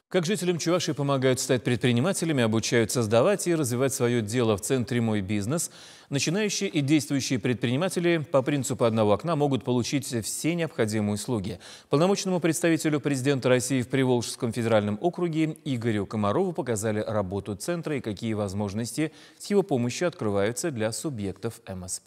Как жителям Чувашии помогают стать предпринимателями, обучают создавать и развивать свое дело в центре «Мой бизнес», начинающие и действующие предприниматели по принципу одного окна могут получить все необходимые услуги. Полномочному представителю президента России в Приволжском федеральном округе Игорю Комарову показали работу центра и какие возможности с его помощью открываются для субъектов МСП.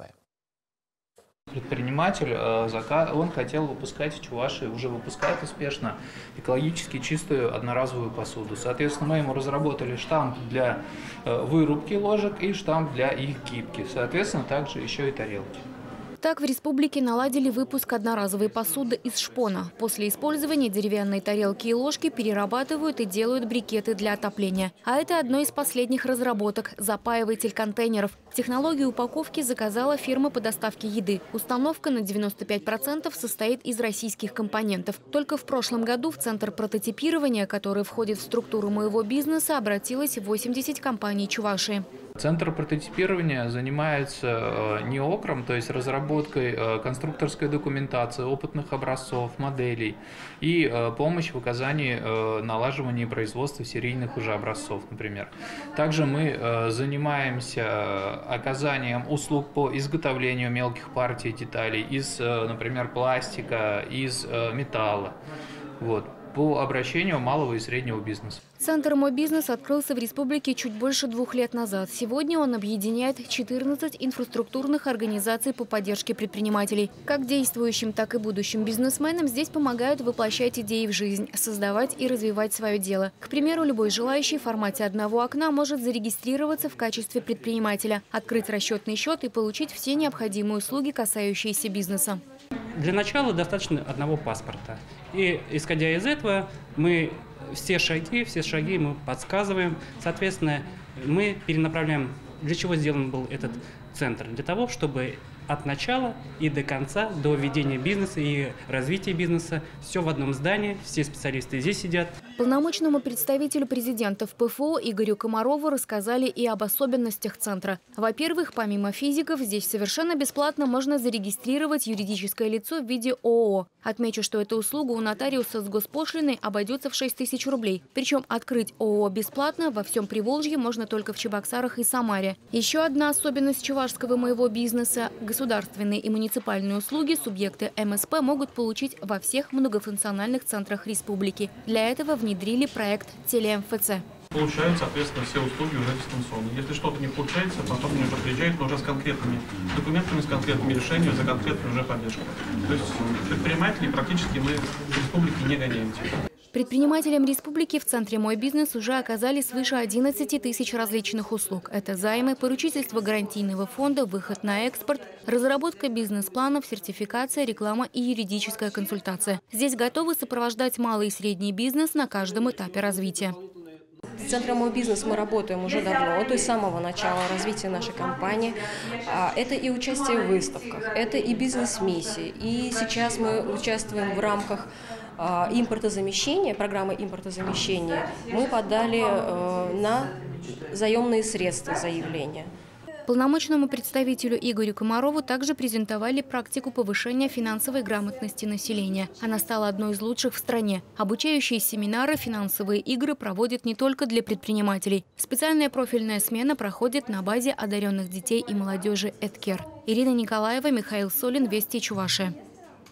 Предприниматель, он хотел выпускать в Чувашии, уже выпускает успешно экологически чистую одноразовую посуду. Соответственно, мы ему разработали штамп для вырубки ложек и штамп для их кипки. Соответственно, также еще и тарелки. Так в республике наладили выпуск одноразовой посуды из шпона. После использования деревянные тарелки и ложки перерабатывают и делают брикеты для отопления. А это одно из последних разработок – запаиватель контейнеров. Технологию упаковки заказала фирма по доставке еды. Установка на 95% состоит из российских компонентов. Только в прошлом году в центр прототипирования, который входит в структуру моего бизнеса, обратилось 80 компаний Чувашии. Центр прототипирования занимается НИОКРом, то есть разработкой конструкторской документации, опытных образцов, моделей и помощь в оказании налаживания производства серийных уже образцов, например. Также мы занимаемся оказанием услуг по изготовлению мелких партий деталей из, например, пластика, из металла. По обращению малого и среднего бизнеса. Центр «Мой бизнес» открылся в республике чуть больше 2 лет назад. Сегодня он объединяет 14 инфраструктурных организаций по поддержке предпринимателей. Как действующим, так и будущим бизнесменам здесь помогают воплощать идеи в жизнь, создавать и развивать свое дело. К примеру, любой желающий в формате одного окна может зарегистрироваться в качестве предпринимателя, открыть расчетный счет и получить все необходимые услуги, касающиеся бизнеса. Для начала достаточно одного паспорта. И исходя из этого мы все шаги мы подсказываем. Соответственно, мы перенаправляем, для чего сделан был этот центр. Для того, чтобы от начала и до конца, до ведения бизнеса и развития бизнеса, все в одном здании, все специалисты здесь сидят. Полномочному представителю президента в ПФО Игорю Комарову рассказали и об особенностях центра. Во-первых, помимо физиков, здесь совершенно бесплатно можно зарегистрировать юридическое лицо в виде ООО. Отмечу, что эта услуга у нотариуса с госпошлиной обойдется в 6 тысяч рублей. Причем открыть ООО бесплатно во всем Приволжье можно только в Чебоксарах и Самаре. Еще одна особенность чувашского моего бизнеса – государственные и муниципальные услуги субъекты МСП могут получить во всех многофункциональных центрах республики. Для этого внедрили проект ТелеМФЦ. Получают, соответственно, все услуги уже дистанционно. Если что-то не получается, потом они уже приезжают, но уже с конкретными документами, с конкретными решениями, за конкретной уже поддержкой. То есть предпринимателей практически мы в республике не гоняем. Предпринимателям республики в центре «Мой бизнес» уже оказали свыше 11 тысяч различных услуг. Это займы, поручительство гарантийного фонда, выход на экспорт, разработка бизнес-планов, сертификация, реклама и юридическая консультация. Здесь готовы сопровождать малый и средний бизнес на каждом этапе развития. С центром «Мой бизнес» мы работаем уже давно, то есть с самого начала развития нашей компании. Это и участие в выставках, это и бизнес-миссии. И сейчас мы участвуем в рамках импортозамещения, программы импортозамещения. Мы подали на заемные средства заявления. Полномочному представителю Игорю Комарову также презентовали практику повышения финансовой грамотности населения. Она стала одной из лучших в стране. Обучающие семинары, финансовые игры проводят не только для предпринимателей. Специальная профильная смена проходит на базе одаренных детей и молодежи «Эдкер». Ирина Николаева, Михаил Солин, Вести Чувашия.